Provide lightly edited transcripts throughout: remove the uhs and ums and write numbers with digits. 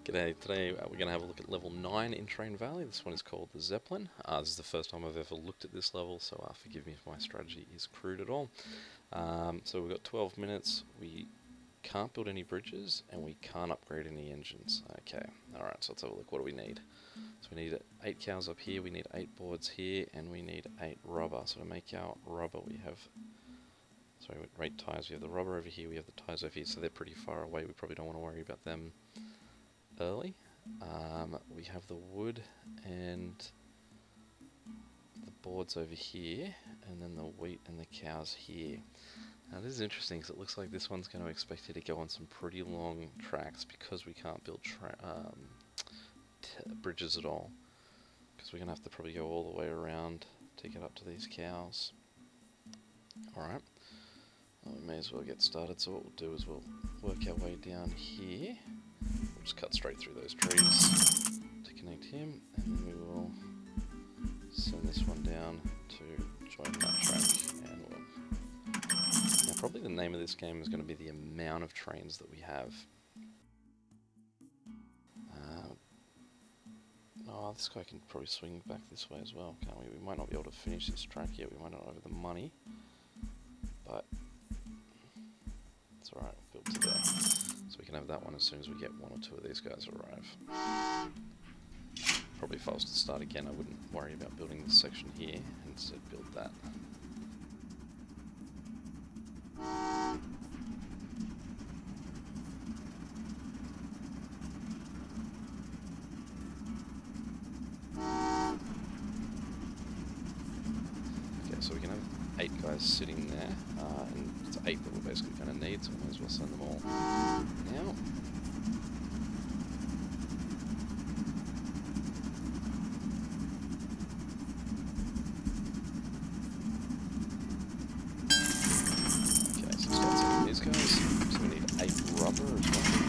G'day, today we're going to have a look at level 9 in Train Valley. This one is called the Zeppelin. This is the first time I've ever looked at this level, so forgive me if my strategy is crude at all. So we've got 12 minutes, we can't build any bridges, and we can't upgrade any engines. Okay, alright, so let's have a look. What do we need? So we need 8 cows up here, we need 8 boards here, and we need 8 rubber. So to make our rubber we have... Sorry, 8 tyres, we have the rubber over here, we have the tyres over here, so they're pretty far away, we probably don't want to worry about them early. We have the wood and the boards over here, and then the wheat and the cows here. Now this is interesting because it looks like this one's going to expect you to go on some pretty long tracks because we can't build bridges at all. Because we're going to have to probably go all the way around to get up to these cows. Alright, well, we may as well get started. So what we'll do is we'll work our way down here. We'll just cut straight through those trees to connect him, and then we will send this one down to join that track. And now probably the name of this game is going to be the amount of trains that we have. Oh, this guy can probably swing back this way as well, can't we? We might not be able to finish this track yet, we might not have the money, but it's alright, we'll build to there. So we can have that one as soon as we get 1 or 2 of these guys arrive. Probably if I was to start again, I wouldn't worry about building this section here, and instead build that. Okay, so we can have 8 guys sitting there, and it's 8 that we're basically going to need, so we might as well send them all now. Okay, so start sending these guys, so we need 8 rubber as well.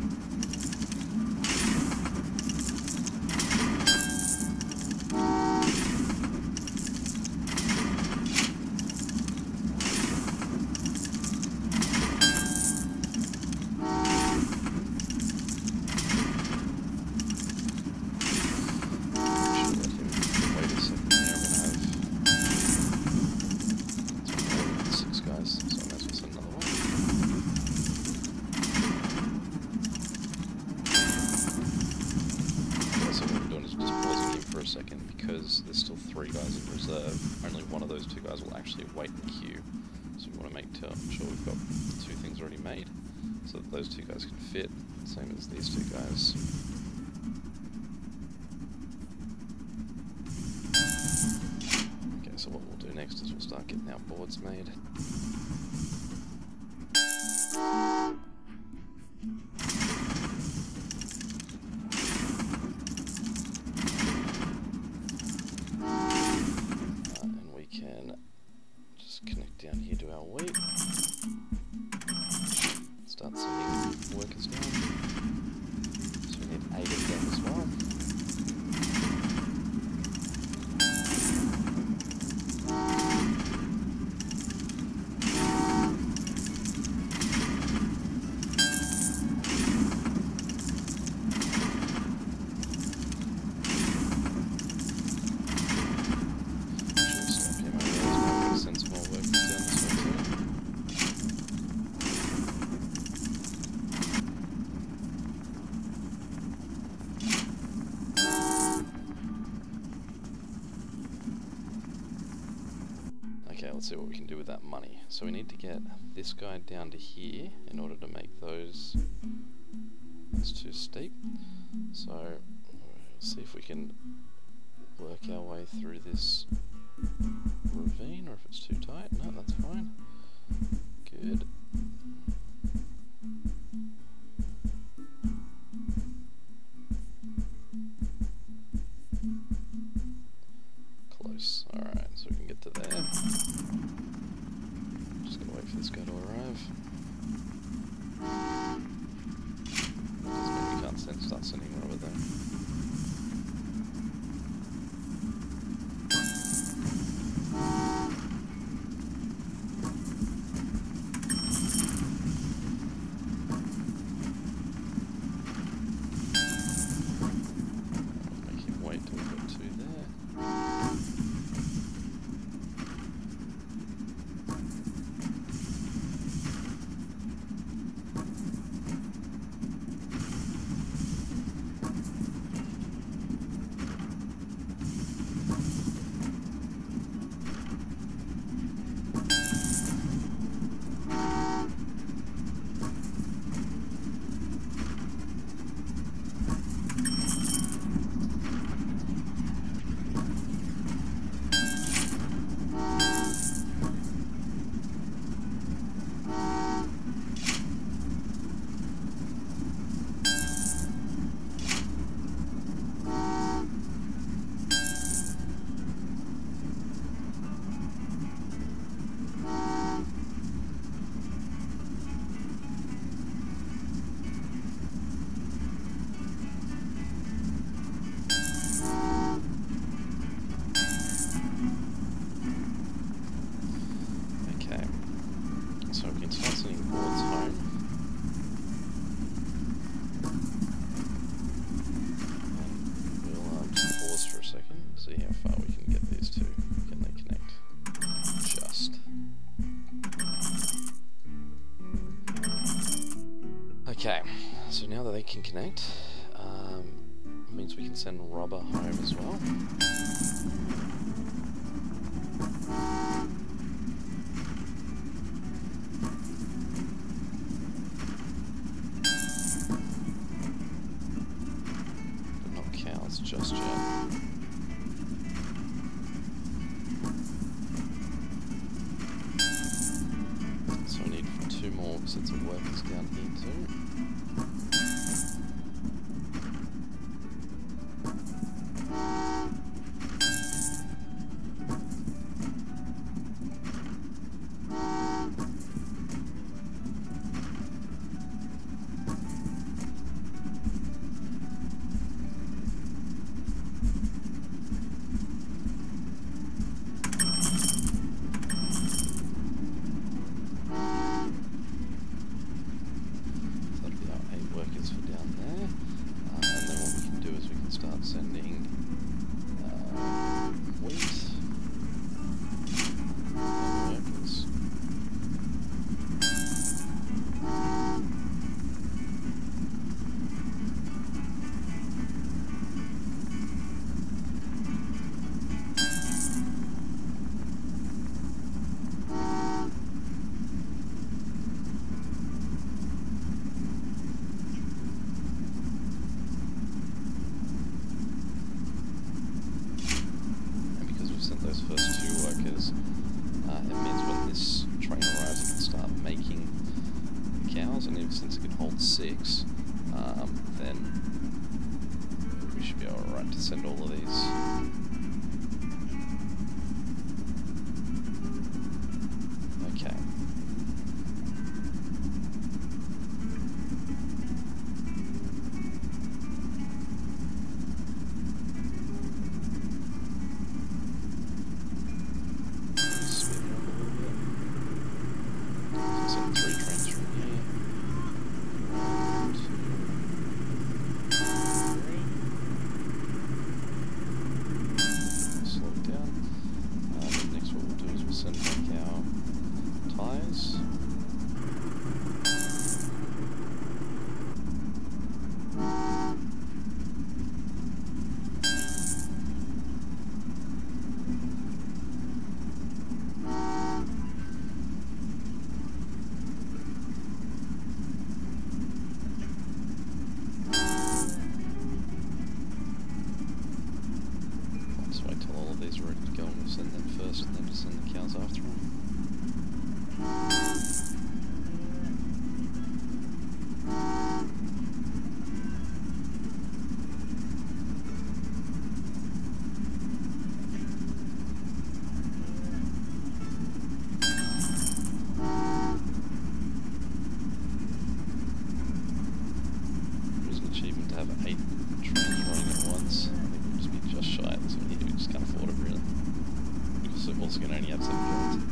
Second, because there's still 3 guys in reserve. Only one of those 2 guys will actually wait in the queue, so we want to make sure we've got 2 things already made so that those 2 guys can fit, same as these 2 guys. Okay, so what we'll do next is we'll start getting our boards made. Down here to our wheat. Start sending workers down. So we need 8 of them as well. Okay, let's see what we can do with that money. So we need to get this guy down to here in order to make those too steep. So we'll see if we can work our way through this ravine, or if it's too tight. No, that's fine. Good. Close. Alright, so we can get to there. Just gonna wait for this guy to arrive. That doesn't mean we can't start sending rubber though. So now that they can connect, means we can send Robber home as well. But not cows just yet. So I need 2 more sets of workers down here too. Sending wheat and workers. Those first 2 workers, it means when this train arrives it can start making the cows, and since it can hold 6, then we should be alright to send all of these. Okay. Send back our tyres. Let's wait till all of these are ready to go and we'll send them first and then just send the cows after them. There's an achievement to have 8 trains running at once. I think we'll just be just shy of this one here, we just can't afford it really. Because we're also going to only have 7 trains.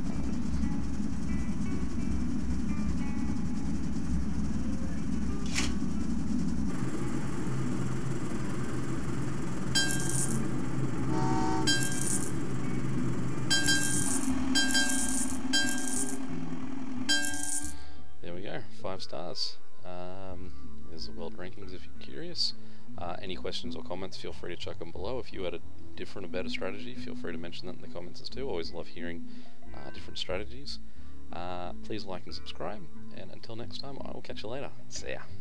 There we go, 5 stars. There's the world rankings if you're curious. Any questions or comments, feel free to chuck them below. If you had a different or better strategy, feel free to mention that in the comments too. Always love hearing different strategies. Please like and subscribe, and until next time, I will catch you later. See ya.